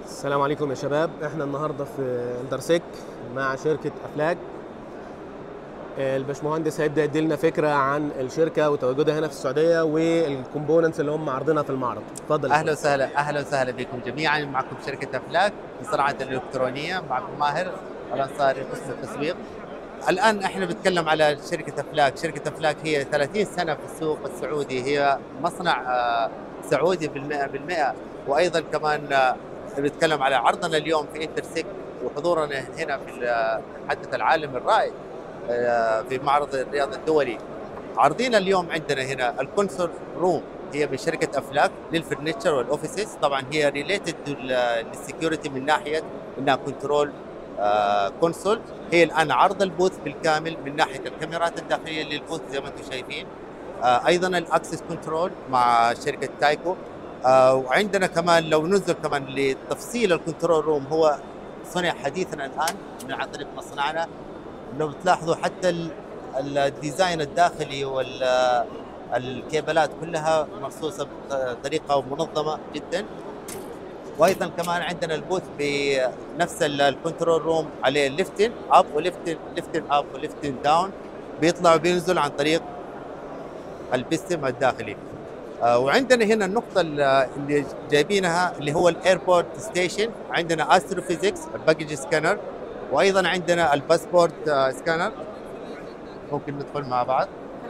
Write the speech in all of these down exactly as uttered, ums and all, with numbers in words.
السلام عليكم يا شباب. احنا النهارده في انترسيك مع شركه افلاك. الباشمهندس هيبدا يديلنا فكره عن الشركه وتواجدها هنا في السعوديه والكومبوننتس اللي هم عارضينها في المعرض. اتفضل يا اهلا فندم. وسهلا اهلا وسهلا بكم جميعا. معكم شركه افلاك في صناعه الالكترونيه. معكم ماهر الانصاري قسم التسويق. الان احنا بنتكلم على شركه افلاك. شركه افلاك هي ثلاثين سنه في السوق السعودي، هي مصنع آه، سعودي بالمئة بالمئة. وايضا كمان آه، بنتكلم على عرضنا اليوم في انترسيك وحضورنا هنا في الحدث العالمي الرائد آه، في معرض الرياض الدولي. عارضين اليوم عندنا هنا الكونسول روم، هي من شركه افلاك للفرنتشر والاوفيسز. طبعا هي ريليتد للسكيورتي من ناحيه انها كنترول كونسول. هي الان عرض البوث بالكامل من ناحيه الكاميرات الداخليه للبوث زي ما انتم شايفين. آه ايضا الاكسس كنترول مع شركه تايكو. آه وعندنا كمان لو ننزل كمان لتفصيل الكنترول روم، هو صنع حديثا الان من عن طريق مصنعنا. لو بتلاحظوا حتى ال- الديزاين الداخلي والكيبلات كلها مرصوصه بطريقه منظمه جدا. وايضا كمان عندنا البوث بنفس الكنترول روم عليه ليفتن اب وليفتن ليفتن اب وليفتن داون، بيطلع وبينزل عن طريق البستم الداخلي. آه، وعندنا هنا النقطة اللي جايبينها اللي هو الايربورت ستيشن. عندنا استروفيزكس الباكج سكانر، وايضا عندنا الباسبورت آه، سكانر. ممكن ندخل مع بعض.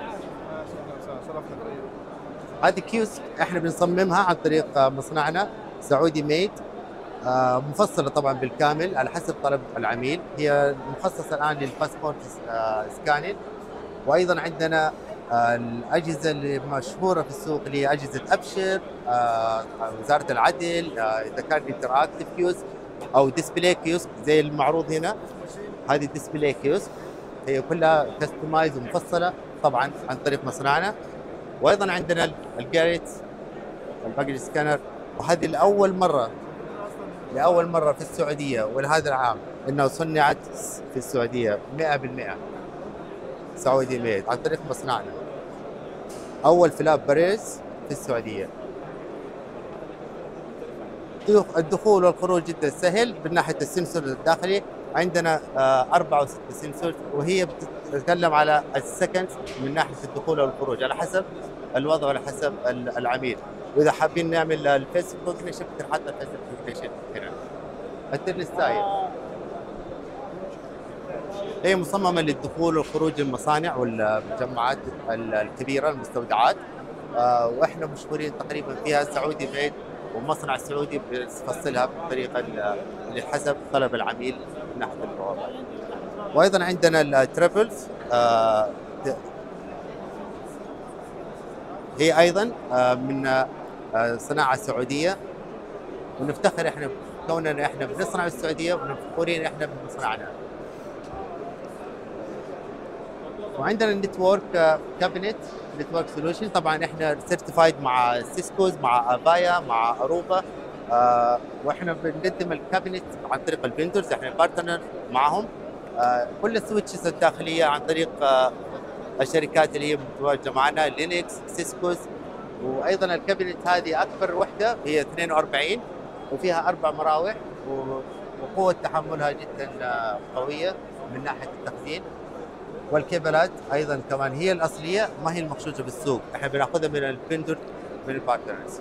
هذه كيوسك احنا بنصممها عن طريق آه، مصنعنا سعودي ميد، آه، مفصلة طبعا بالكامل على حسب طلب العميل. هي مخصصة الآن للباسبورت آه، سكانين. وأيضا عندنا آه، الأجهزة اللي مشهورة في السوق اللي هي أجهزة أبشر، آه، وزارة العدل، آه، إذا كان انتراكتيف كيوسك أو ديسبلاي كيوسك زي المعروض هنا. هذه ديسبلاي كيوسك هي كلها كستمايز ومفصلة طبعا عن طريق مصنعنا. وأيضا عندنا الجاريت الباكج سكانر، وهذه لأول مرة لأول مرة في السعودية ولهذا العام إنه صنعت في السعودية مئة بالمئة سعودي ميد عن طريق مصنعنا. أول فلاب باريس في السعودية. الدخول والخروج جدا سهل. من ناحية السنسور الداخلي عندنا آه، أربعة وستة سنسور، وهي بتتكلم على السكند من ناحية الدخول والخروج على حسب الوضع وعلى حسب العميل. وإذا حابين نعمل الفيس ريكوجنيشن بنحط الفيس ريكوجنيشن هنا. الترنستايل هي مصممة للدخول والخروج المصانع والمجمعات الكبيرة المستودعات. آه، واحنا مشهورين تقريبا فيها سعودي ميد، ومصنع سعودي بيفصلها بطريقة اللي حسب طلب العميل من ناحية الوضع. وايضا عندنا التريبلز، آه، هي ايضا آه، من آه، صناعة سعودية، ونفتخر احنا كوننا احنا بنصنع في السعودية وفخورين احنا بمصنعنا. وعندنا النتورك كابينت نتورك سولوشن. طبعا احنا سيرتيفايد مع سيسكوز مع افايا مع اروبا. آه واحنا بنقدم الكابينت عن طريق الفندرز، احنا بارتنر معهم. آه كل السويتشز الداخليه عن طريق آه الشركات اللي هي متواجده معنا لينكس سيسكوز. وايضا الكابينت هذه اكبر وحده هي اثنين وأربعين وفيها اربع مراوح، وقوه تحملها جدا آه قويه من ناحيه التخزين. والكيبلات ايضا كمان هي الاصليه، ما هي المخشوشه بالسوق، احنا بناخذها من الفندر من البارتنرز.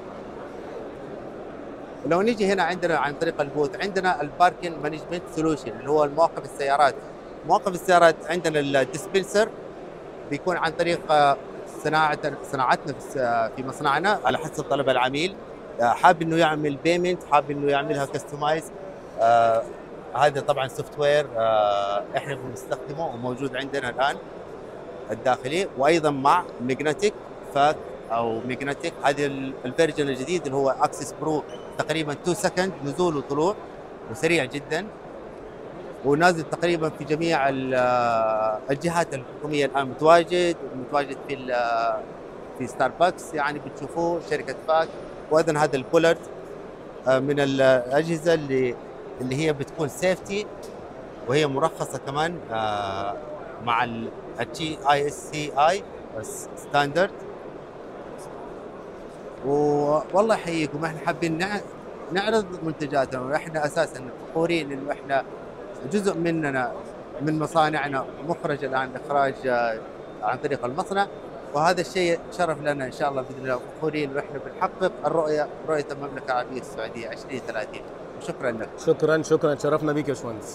ولو نيجي هنا عندنا عن طريق البوث عندنا الباركن مانجمنت سولوشن اللي هو مواقف السيارات. مواقف السيارات عندنا الديسبنسر بيكون عن طريق صناعه صناعتنا في مصنعنا على حسب طلب العميل. حاب انه يعمل بيمنت، حاب انه يعملها كستمايز. آه هذا طبعا سوفت وير آه احنا بنستخدمه وموجود عندنا الان الداخلي. وايضا مع ماجنتيك فاك او ماجنتيك، هذه الفيرجن الجديد اللي هو اكسس برو، تقريبا اثنين سكند نزول وطلوع وسريع جدا، ونازل تقريبا في جميع الجهات الحكوميه الان. متواجد متواجد في في ستاربكس، يعني بتشوفوه شركه فاك. وايضا هذا البولرد من الاجهزه اللي اللي هي بتكون سيفتي، وهي مرخصه كمان مع الجي اي اس سي اي ستاندرد. والله يحييكم، احنا حابين نعرض منتجاتنا، واحنا اساسا فخورين انه احنا جزء مننا من مصانعنا مخرج الان اخراج آه، عن طريق المصنع، وهذا الشيء شرف لنا ان شاء الله باذن الله، فخورين واحنا بنحقق الرؤيه رؤيه المملكه العربيه السعوديه عشرين ثلاثين. وشكرا لك. شكرا شكرا، شرفنا بيك يا باشمهندس.